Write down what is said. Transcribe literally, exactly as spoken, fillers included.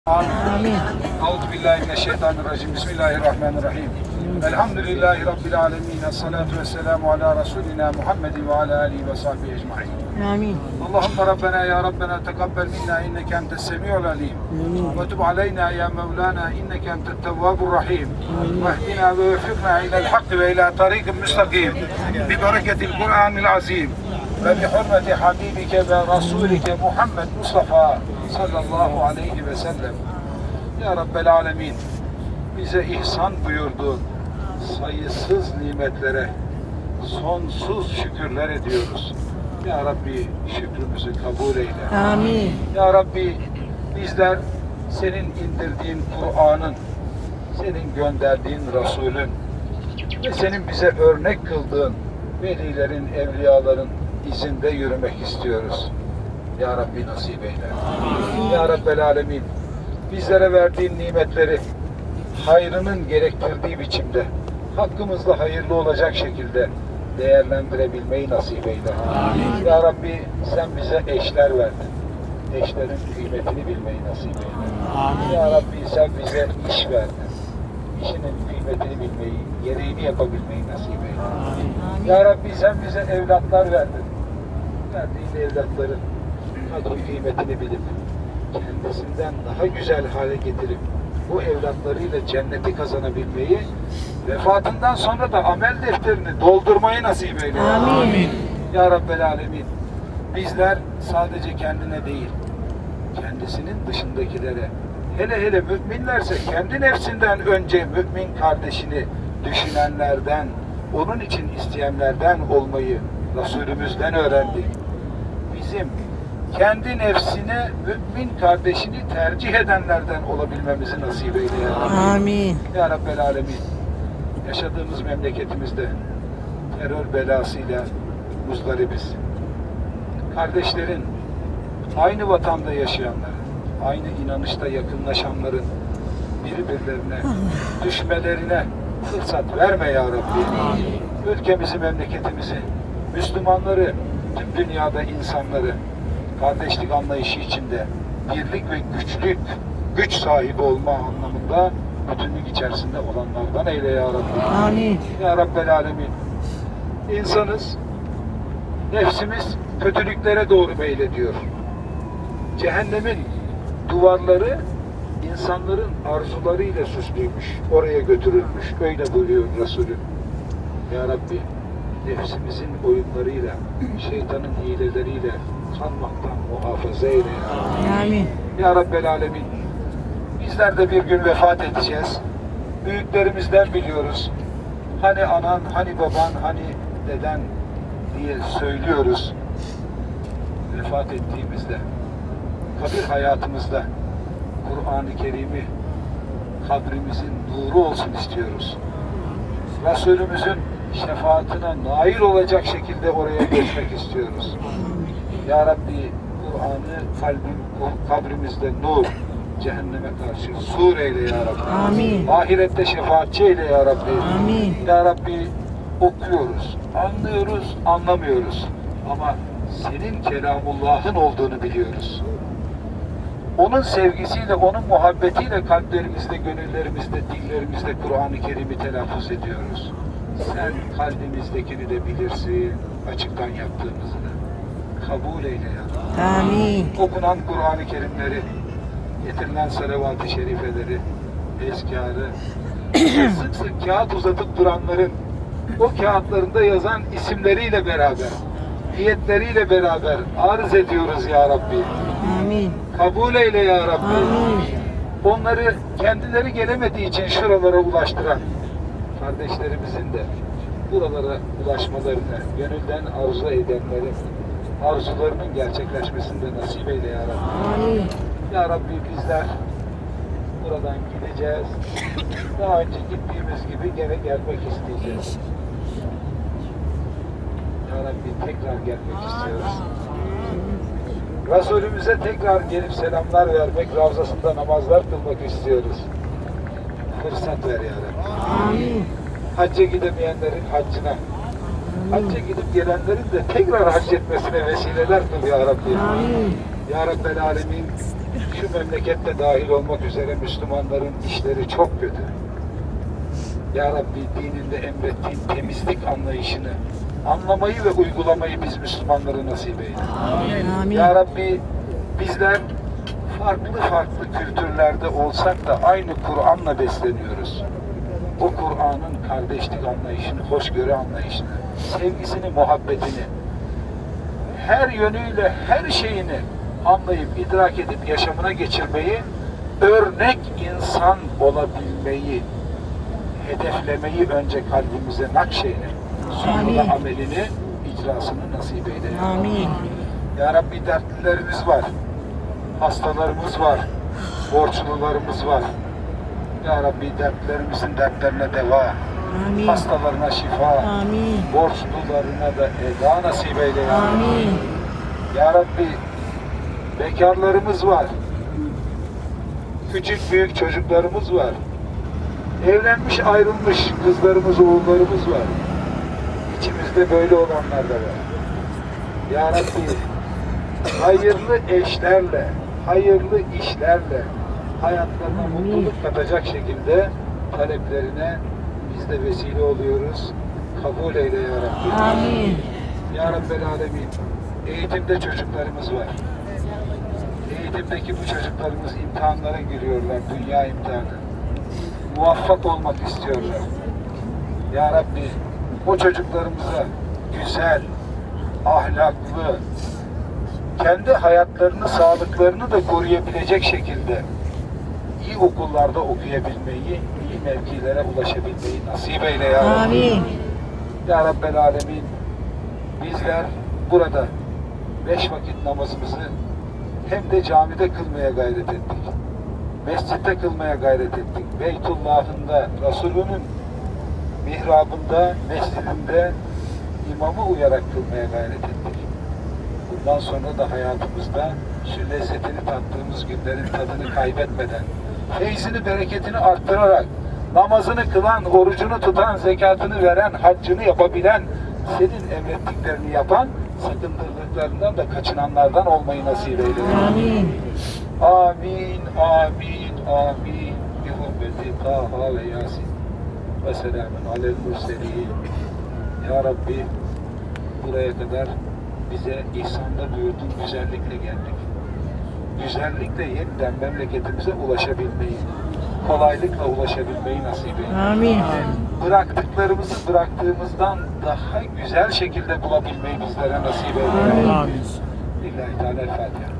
Amin. Euzubillahimineşşeytanirracim. Bismillahirrahmanirrahim. Elhamdülillahi Rabbil alemin. Esselatu vesselamu ala Resulina Muhammedin ve ala alihi ve sahbihi ecma'in. Amin. Allahümme Rabbena ya Rabbena tekabbel minna inneke entes semi'ul alim. Ve tub aleyna ya Mevlana inneke entet tevvabur rahim. Ve ehdina ve vefikna ilel hakkı ve ila tarikin müstakim. Bi bereketil Kur'anil azim. Ve bi hürmeti Habibike ve Rasulike Muhammed Mustafa sallallahu aleyhi ve sellem. Ya Rabbel alemin, bize ihsan buyurduğun sayısız nimetlere sonsuz şükürler ediyoruz. Ya Rabbi şükrümüzü kabul eyle. Amin. Ya Rabbi bizler senin indirdiğin Kur'an'ın, senin gönderdiğin Resul'ün ve senin bize örnek kıldığın velilerin, evliyaların izinde yürümek istiyoruz. Ya Rabbi nasip eyle. Ya Rabbel alemin, bizlere verdiğin nimetleri hayrının gerektirdiği biçimde, hakkımızda hayırlı olacak şekilde değerlendirebilmeyi nasip eyle. Amin. Ya Rabbi sen bize eşler verdin. Eşlerin kıymetini bilmeyi nasip eyle. Amin. Ya Rabbi sen bize iş verdin. İşinin kıymetini bilmeyi, gereğini yapabilmeyi nasip eyle. Amin. Ya Rabbi sen bize evlatlar verdin. Verdiğin evlatların adı kıymetini bilip kendisinden daha güzel hale getirip bu evlatlarıyla cenneti kazanabilmeyi, vefatından sonra da amel defterini doldurmayı nasip eyle. Amin. Ya Rabbel alemin, bizler sadece kendine değil, kendisinin dışındakilere, hele hele müminlerse kendi nefsinden önce mümin kardeşini düşünenlerden, onun için isteyenlerden olmayı Resulümüzden öğrendik. Bizim kendi nefsine, mümin kardeşini tercih edenlerden olabilmemizi nasip eyle ya Rabbi. Amin. Ya Rabbel alemin, yaşadığımız memleketimizde terör belasıyla muzdaribiz. Kardeşlerin, aynı vatanda yaşayanların, aynı inanışta yakınlaşanların birbirlerine düşmelerine fırsat verme ya Rabbi. Ülkemizi, memleketimizi, Müslümanları, tüm dünyada insanları kardeşlik anlayışı içinde birlik ve güçlük, güç sahibi olma anlamında bütünlük içerisinde olanlardan eyle ya Rabbi. Amin. Ya Rabbel alemin. İnsanız, nefsimiz kötülüklere doğru meylediyor. Cehennemin duvarları insanların arzularıyla süslüymüş, oraya götürülmüş. Öyle buyuruyor Resulü. Ya Rabbi, nefsimizin oyunlarıyla, şeytanın hileleriyle kanmaktan muhafaza eyle ya. Amin. Ya Rabbel alemin, bizler de bir gün vefat edeceğiz. Büyüklerimizden biliyoruz. Hani anan, hani baban, hani deden diye söylüyoruz. Vefat ettiğimizde, kabir hayatımızda Kur'an-ı Kerim'i kabrimizin nuru olsun istiyoruz. Resulümüzün şefaatine nail olacak şekilde oraya geçmek istiyoruz. Ya Rabbi, Kur'an'ı kalbim, kabrimizde nur, cehenneme karşı sur eyle ya Rabbi. Amin. Ahirette şefaatçi eyle ya Rabbi. Amin. Ya Rabbi, okuyoruz, anlıyoruz, anlamıyoruz. Ama senin kelamullahın olduğunu biliyoruz. Onun sevgisiyle, onun muhabbetiyle kalplerimizde, gönüllerimizde, dillerimizde Kur'an-ı Kerim'i telaffuz ediyoruz. Sen kalbimizdekini de bilirsin, açıktan yaptığımızı da. Kabul eyle ya. Amin. Okunan Kur'an-ı Kerimleri, getirilen salavat-ı şerifeleri, ezkârı, sık sık kağıt uzatıp duranların, o kağıtlarında yazan isimleriyle beraber, niyetleriyle beraber arz ediyoruz ya Rabbi. Amin. Kabul eyle ya Rabbi. Amin. Onları kendileri gelemediği için şuralara ulaştıran kardeşlerimizin de buralara ulaşmalarını, gönülden arzu edenlerin arzularının gerçekleşmesini de nasip eyle ya Rabbi. Amin. Ya Rabbi bizler buradan gideceğiz. Daha önce gittiğimiz gibi gene gelmek isteyeceğiz. Ya Rabbi tekrar gelmek istiyoruz. Resulümüze tekrar gelip selamlar vermek, Ravzasında namazlar kılmak istiyoruz. Fırsat ver ya Rabbi. Amin. Hacca gidemeyenlerin haccına, hacca gidip gelenlerin de tekrar hac etmesine vesileler kıl ya Rabbi. Amin. Ya Rabbel alemin, şu memlekette dahil olmak üzere Müslümanların işleri çok kötü. Ya Rabbi dininde emrettiğin temizlik anlayışını anlamayı ve uygulamayı biz Müslümanlara nasip eyle. Amin. Ya Rabbi bizler farklı farklı kültürlerde olsak da aynı Kur'an'la besleniyoruz. O Kur'an'ın kardeşlik anlayışını, hoşgörü anlayışını, sevgisini, muhabbetini, her yönüyle her şeyini anlayıp, idrak edip yaşamına geçirmeyi, örnek insan olabilmeyi, hedeflemeyi önce kalbimize nakşeyle, sonra da amelini, icrasını nasip eyle. Amin. Ya Rabbi dertlilerimiz var, hastalarımız var, borçlularımız var. Ya Rabbi dertlerimizin dertlerine deva, Amin. hastalarına şifa, Amin. borçlularına da eda nasip eyle. Ya Rabbi. Amin. Ya Rabbi bekarlarımız var, küçük büyük çocuklarımız var, evlenmiş ayrılmış kızlarımız, oğullarımız var. İçimizde böyle olanlar da var. Ya Rabbi hayırlı eşlerle, hayırlı işlerle hayatlarına mutluluk katacak şekilde taleplerine biz de vesile oluyoruz. Kabul eyle ya Rabbi. Amin. Ya Rabbel Alemin. Eğitimde çocuklarımız var. Eğitimdeki bu çocuklarımız imtihanlara giriyorlar. Dünya imtihanı. Muvaffak olmak istiyorlar. Ya Rabbi o çocuklarımıza güzel, ahlaklı, kendi hayatlarını, sağlıklarını da koruyabilecek şekilde iyi okullarda okuyabilmeyi, iyi mevkilere ulaşabilmeyi nasip eyle ya Rabbi. Amin. Ya Rabbel Alemin, bizler burada beş vakit namazımızı hem de camide kılmaya gayret ettik. Mescitte kılmaya gayret ettik. Beytullah'ında, Resulünün mihrabında, mescidinde imamı uyarak kılmaya gayret ettik. Bundan sonra da hayatımızda şu lezzetini tattığımız günlerin tadını kaybetmeden, feyzini, bereketini arttırarak, namazını kılan, orucunu tutan, zekatını veren, haccını yapabilen, senin emrettiklerini yapan, sakındırdıklarından da kaçınanlardan olmayı nasip eyle. Amin. Amin, amin, amin. Bi hurmeti Taha ve Yasin. Ve selamun alel murselin. Ya Rabbi, buraya kadar bize ihsanda buyurdun, güzellikle geldik. Güzellikle yeniden memleketimize ulaşabilmeyi, kolaylıkla ulaşabilmeyi nasip eyle. Amin. Bıraktıklarımızı bıraktığımızdan daha güzel şekilde bulabilmeyi bizlere nasip eyle. Amin. Lillahi Teala Fatiha.